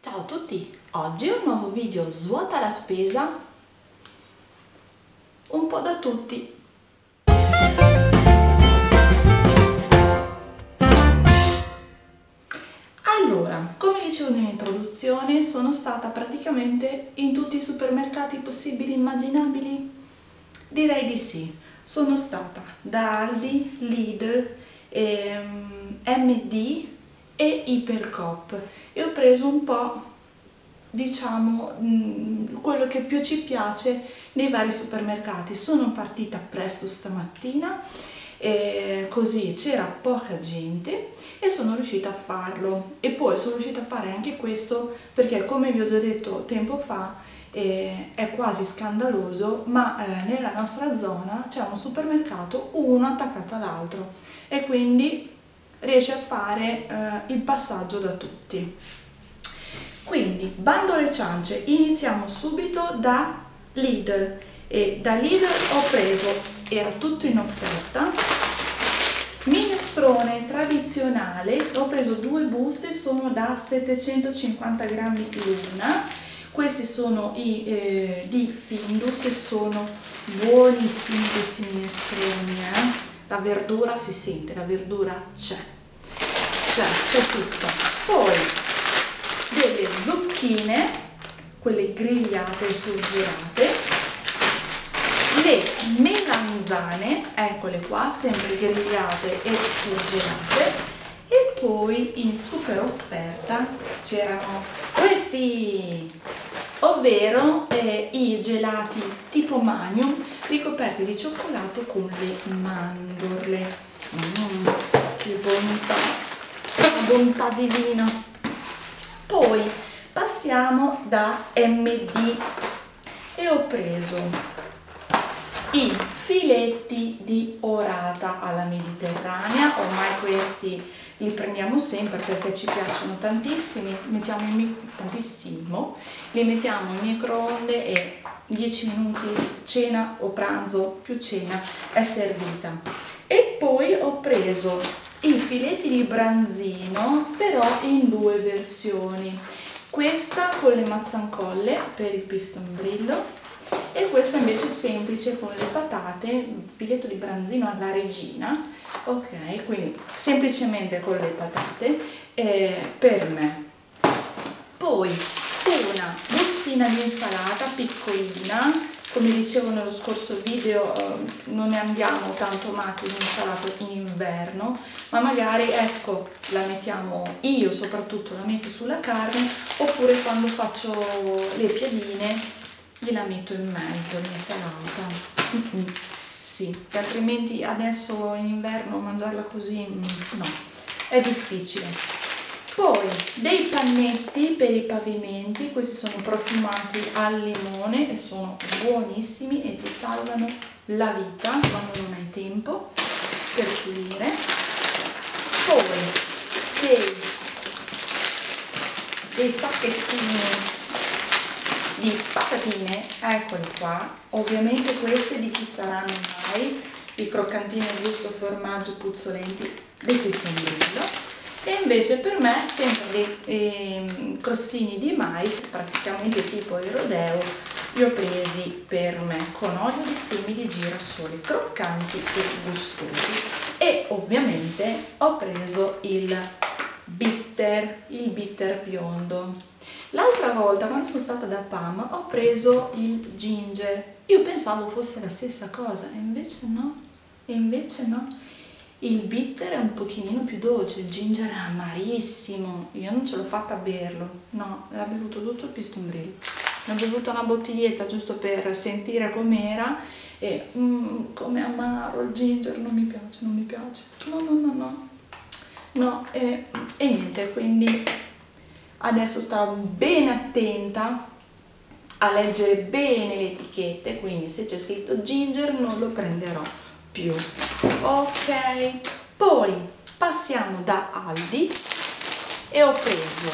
Ciao a tutti, oggi un nuovo video svuota la spesa un po' da tutti. Allora, come dicevo nell'introduzione, sono stata praticamente in tutti i supermercati possibili e immaginabili? Direi di sì. Sono stata da Aldi, Lidl, MD e Ipercoop e ho preso un po', diciamo, quello che più ci piace nei vari supermercati. Sono partita presto stamattina, così c'era poca gente e sono riuscita a farlo, e poi sono riuscita a fare anche questo perché, come vi ho già detto tempo fa, è quasi scandaloso, ma nella nostra zona c'è un supermercato uno attaccato all'altro e quindi riesce a fare il passaggio da tutti. Quindi, bando alle ciance, iniziamo subito da Lidl, e da Lidl ho preso, era tutto in offerta, minestrone tradizionale. Ho preso due buste, sono da 750 grammi l'una. Questi sono i di Findus e sono buonissimi questi minestroni, La verdura si sente, la verdura c'è tutto. Poi delle zucchine, quelle grigliate e surgelate, le melanzane, eccole qua, sempre grigliate e surgelate, e poi in super offerta c'erano questi, ovvero i gelati tipo Magnum ricoperti di cioccolato con le mandorle. Che bontà, bontà divina. Poi passiamo da MD e ho preso i filetti di orata alla mediterranea. Ormai questi li prendiamo sempre perché ci piacciono tantissimo, tantissimo, li mettiamo in microonde e 10 minuti, cena o pranzo più cena, è servita. E poi ho preso i filetti di branzino, però in due versioni, questa con le mazzancolle per il pistonbrillo e questa invece semplice con le patate, filetto di branzino alla regina, ok, quindi semplicemente con le patate per me. Poi una bustina di insalata piccolina. Come dicevo nello scorso video, non ne andiamo tanto matti di insalata in inverno, ma magari, ecco, la mettiamo, io soprattutto la metto sulla carne, oppure quando faccio le piadine gliela metto in mezzo l'insalata. Sì, altrimenti adesso in inverno mangiarla così no, è difficile. Poi dei pannetti per i pavimenti, questi sono profumati al limone e sono buonissimi e ti salvano la vita quando non hai tempo per pulire. Poi dei sacchettini di patatine, eccoli qua, ovviamente queste di chi saranno mai, i croccantini al gusto formaggio puzzolenti dei Pistonbrillo. E invece per me sempre dei crostini di mais, praticamente tipo il rodeo, li ho presi per me con olio di semi di girasole, croccanti e gustosi. E ovviamente ho preso il bitter biondo. L'altra volta, quando sono stata da Pam, ho preso il ginger. Io pensavo fosse la stessa cosa, e invece no. Il bitter è un pochino più dolce, il ginger è amarissimo. Io non ce l'ho fatta a berlo, no, l'ha bevuto tutto il Pistonbrillo. Ne ho bevuta una bottiglietta giusto per sentire com'era e come amaro il ginger, non mi piace. No, e niente, quindi adesso starò bene attenta a leggere bene le etichette, quindi se c'è scritto ginger non lo prenderò più. Ok, poi passiamo da Aldi e ho preso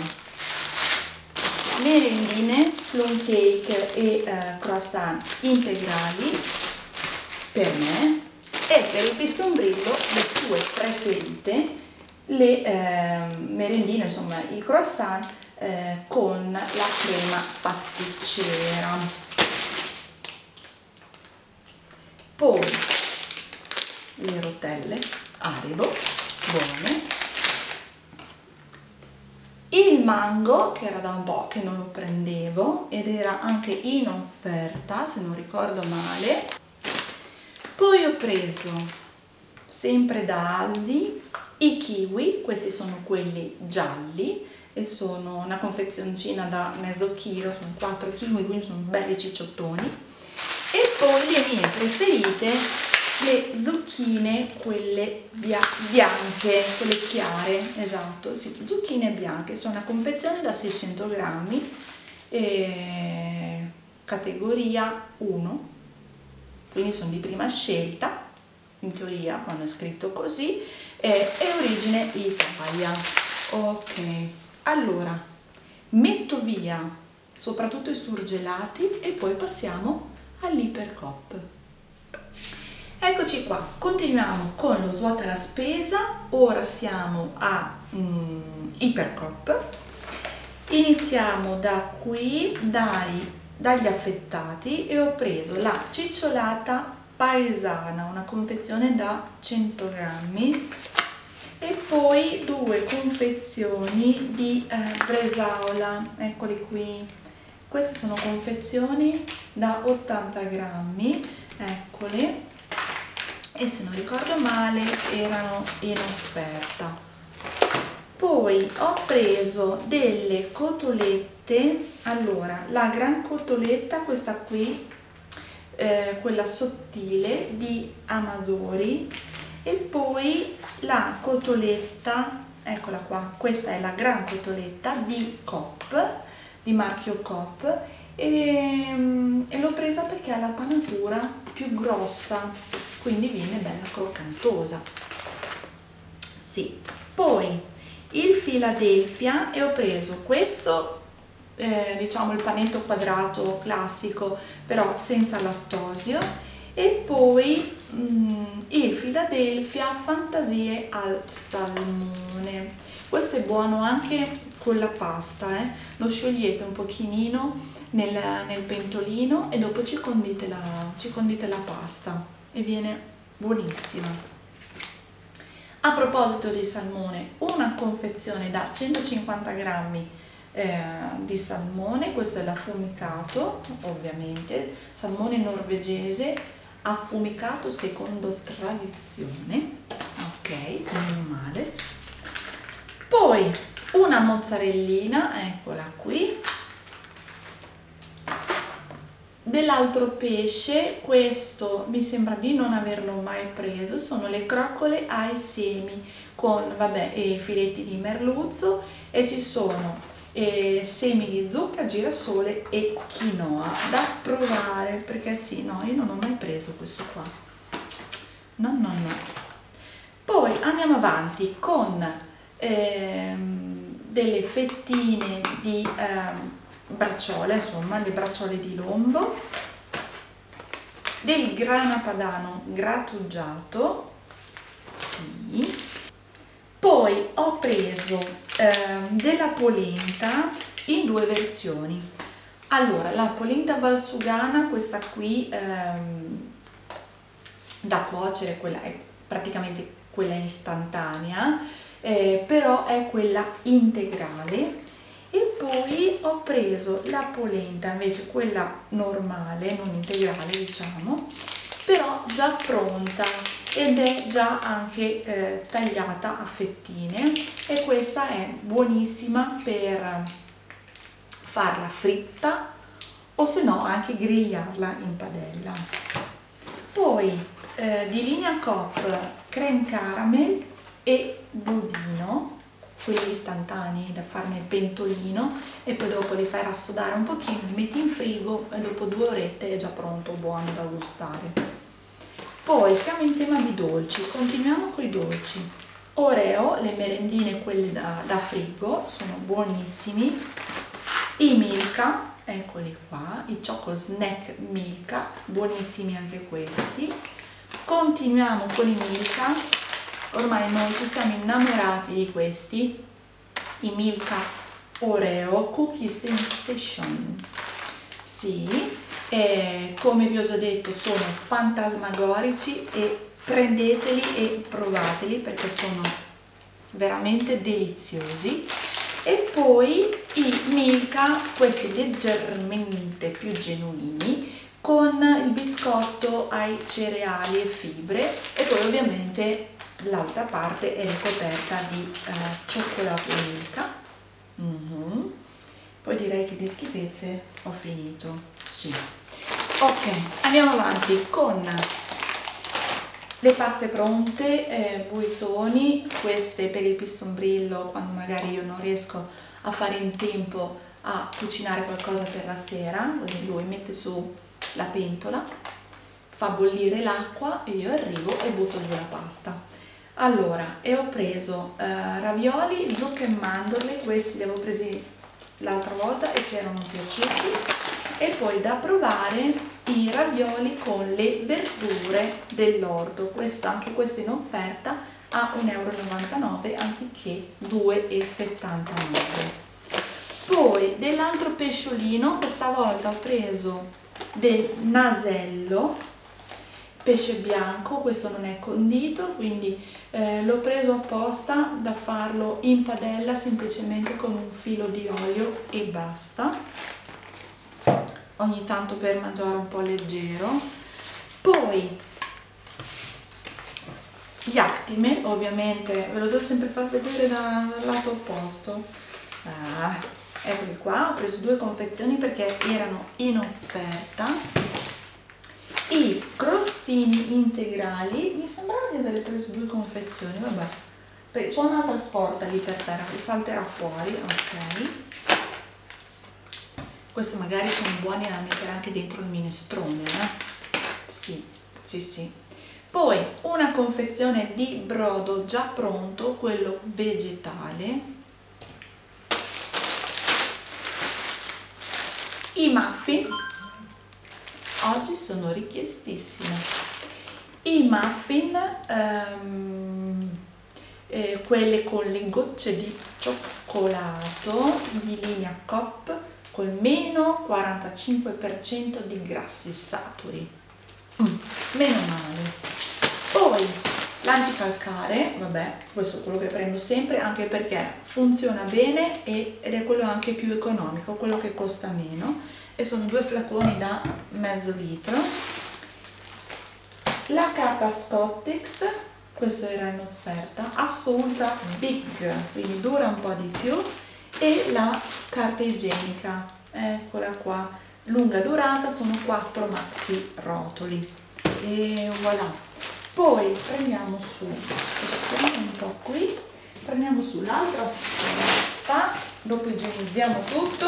merendine, plum cake e croissant integrali per me, e per il Pistonbrillo le sue preferite, le merendine, insomma i croissant con la crema pasticcera. Poi le rotelle Haribo, buone. Il mango, che era da un po' che non lo prendevo ed era anche in offerta, se non ricordo male. Poi ho preso, sempre da Aldi, i kiwi, questi sono quelli gialli e sono una confezioncina da mezzo chilo, sono 4 kiwi, quindi sono belli cicciottoni. E poi le mie preferite, le zucchine, quelle bianche, quelle chiare, esatto, sì, zucchine bianche, sono una confezione da 600 grammi, categoria 1, quindi sono di prima scelta, in teoria quando è scritto così, è origine Italia. Ok, allora metto via soprattutto i surgelati e poi passiamo all'Ipercoop. Eccoci qua, continuiamo con lo svuota la spesa. Ora siamo a Ipercoop. Iniziamo da qui, dagli affettati, e ho preso la cicciolata paesana, una confezione da 100 grammi, e poi 2 confezioni di bresaola, eccoli qui. Queste sono confezioni da 80 grammi, eccole, e se non ricordo male erano in offerta. Poi ho preso delle cotolette, allora la gran cotoletta, questa qui, quella sottile di Amadori, e poi la cotoletta, eccola qua, questa è la gran cotoletta di Coop, di marchio Coop, e l'ho presa perché ha la panatura più grossa, quindi viene bella croccantosa. Sì. Poi il Philadelphia, e ho preso questo, diciamo il panetto quadrato classico però senza lattosio, e poi il Philadelphia Fantasie al salmone. Questo è buono anche con la pasta, lo sciogliete un pochino nel pentolino e dopo ci condite la pasta e viene buonissima. A proposito di salmone, una confezione da 150 grammi di salmone, questo è l'affumicato, ovviamente, salmone norvegese affumicato secondo tradizione, ok, meno male. Poi una mozzarellina, eccola qui, dell'altro pesce, questo mi sembra di non averlo mai preso, sono le croccole ai semi con, vabbè, filetti di merluzzo, e ci sono semi di zucca, girasole e quinoa, da provare, perché sì, no, io non ho mai preso questo qua, no. Poi andiamo avanti con delle fettine di bracciole, insomma, le bracciole di lombo, del grana padano grattugiato, sì. Poi ho preso della polenta in 2 versioni. Allora, la polenta valsugana, questa qui da cuocere, quella è praticamente quella istantanea, però è quella integrale. E poi ho preso la polenta invece, quella normale, non integrale diciamo, però già pronta ed è già anche tagliata a fettine, e questa è buonissima per farla fritta o se no anche grigliarla in padella. Poi di linea Coop creme caramel e budino, quelli istantanei da fare nel pentolino, e poi dopo li fai rassodare un pochino, li metti in frigo e dopo 2 orette è già pronto, buono da gustare. Poi stiamo in tema di dolci, continuiamo con i dolci. Oreo, le merendine, quelle da frigo, sono buonissimi. I Milka, eccoli qua, i Choco Snack Milka, buonissimi anche questi. Continuiamo con i Milka, ormai noi ci siamo innamorati di questi, i Milka Oreo Cookie Sensation. Sì, come vi ho già detto sono fantasmagorici e prendeteli e provateli perché sono veramente deliziosi. E poi i Milka, questi leggermente più genuini, con il biscotto ai cereali e fibre, e poi ovviamente l'altra parte è ricoperta di cioccolato Milka. Poi direi che di schifezze ho finito. Sì. Ok, andiamo avanti con le paste pronte, buitoni, queste per il pistonbrillo quando magari io non riesco a fare in tempo a cucinare qualcosa per la sera. Quindi lui mette su la pentola, fa bollire l'acqua e io arrivo e butto giù la pasta. Allora, e ho preso ravioli, zucche e mandorle, questi li avevo presi l'altra volta e ci erano piaciuti, e poi da provare i ravioli con le verdure dell'orto, anche questo in offerta a 1,99 € anziché 2,79 €. Poi dell'altro pesciolino, questa volta ho preso del nasello, pesce bianco, questo non è condito, quindi l'ho preso apposta da farlo in padella semplicemente con un filo di olio e basta, ogni tanto per mangiare un po' leggero. Poi gli Actimel, ovviamente ve lo devo sempre far vedere dal lato opposto. Eccoli qua, ho preso 2 confezioni perché erano in offerta. I crostini integrali, mi sembrava di aver preso 2 confezioni, vabbè, perché c'è un'altra sporta lì per terra che salterà fuori. Ok, questo magari sono buoni da mettere anche dentro il minestrone, sì, sì, sì. Poi una confezione di brodo già pronto, quello vegetale. I muffin, oggi sono richiestissimi. I muffin, quelle con le gocce di cioccolato di linea Coop col meno 45% di grassi saturi. Meno male. Poi l'anticalcare, vabbè, questo è quello che prendo sempre anche perché funziona bene ed è quello anche più economico, quello che costa meno, e sono 2 flaconi da mezzo litro. La carta Scottex, questo era in offerta, assoluta big, quindi dura un po' di più, e la carta igienica, eccola qua, lunga durata, sono 4 maxi rotoli e voilà. Poi prendiamo su, spostiamo un po' qui, prendiamo su l'altra staffa, dopo igienizziamo tutto.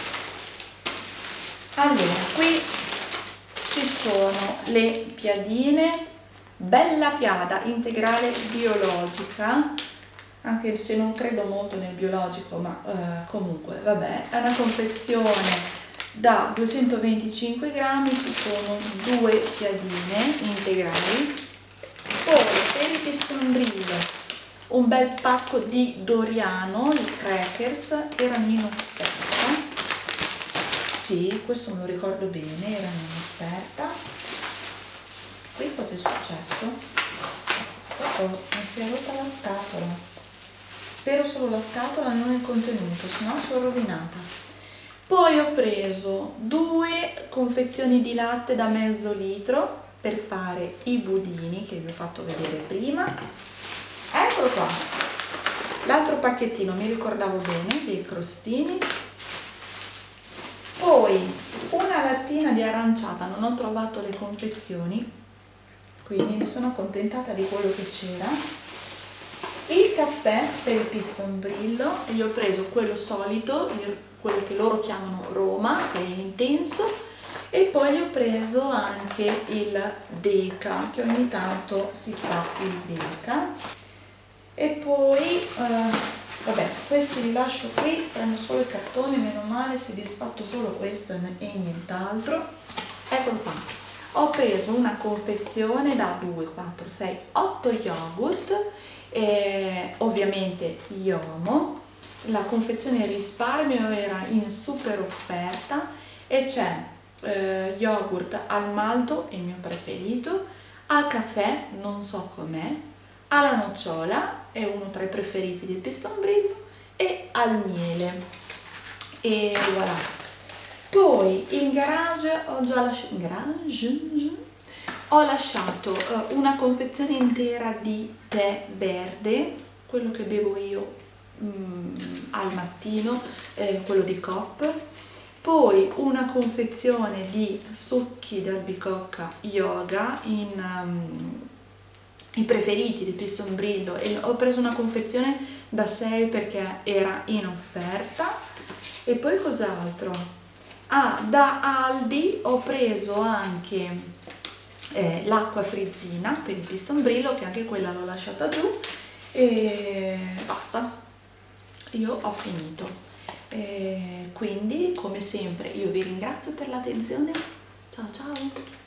Allora, qui ci sono le piadine Bella Piada integrale biologica, anche se non credo molto nel biologico, ma comunque vabbè, è una confezione da 225 grammi, ci sono 2 piadine integrali. Poi per il pistonbrillo un bel pacco di Doriano, i crackers, erano in offerta, sì, questo me lo ricordo bene, erano in offerta. Qui cosa è successo? Mi si è rotta la scatola, spero solo la scatola, non il contenuto, sennò sono rovinata. Poi ho preso 2 confezioni di latte da mezzo litro per fare i budini che vi ho fatto vedere prima. Eccolo qua, l'altro pacchettino, mi ricordavo bene, dei crostini. Poi una lattina di aranciata, non ho trovato le confezioni, quindi ne sono accontentata di quello che c'era. Il caffè per il pistonbrillo, e gli ho preso quello solito, quello che loro chiamano Roma, che è intenso, e poi gli ho preso anche il Deca, che ogni tanto si fa il Deca. E poi vabbè, questi li lascio qui, prendo solo il cartone, meno male, si è disfatto solo questo e nient'altro. Eccolo qua, ho preso una confezione da 2, 4, 6, 8 yogurt, ovviamente Yomo, la confezione risparmio era in super offerta e c'è yogurt al malto, il mio preferito, al caffè, non so com'è, alla nocciola, è uno tra i preferiti del Piston Brillo, e al miele. E voilà. Poi in garage ho lasciato una confezione intera di tè verde, quello che bevo io al mattino, quello di Coop. Poi una confezione di succhi d'albicocca yoga i preferiti di Piston Brillo, e ho preso una confezione da 6 perché era in offerta. E poi cos'altro? Da Aldi ho preso anche l'acqua frizzina per il Piston Brillo, che anche quella l'ho lasciata giù, e basta, io ho finito. Quindi come sempre io vi ringrazio per l'attenzione, ciao ciao!